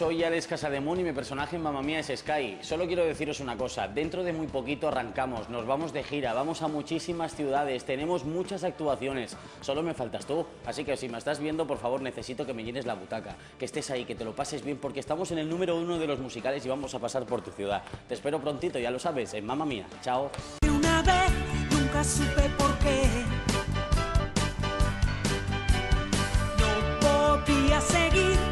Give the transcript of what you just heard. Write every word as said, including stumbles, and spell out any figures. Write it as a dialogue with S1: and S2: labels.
S1: soy Alex Casademón y mi personaje en Mamma Mía es Sky. Solo quiero deciros una cosa, dentro de muy poquito arrancamos, nos vamos de gira, vamos a muchísimas ciudades, tenemos muchas actuaciones, solo me faltas tú. Así que si me estás viendo, por favor, necesito que me llenes la butaca, que estés ahí, que te lo pases bien, porque estamos en el número uno de los musicales y vamos a pasar por tu ciudad. Te espero prontito, ya lo sabes, en Mamma Mía. Chao.
S2: Una vez nunca supe por qué no podía seguir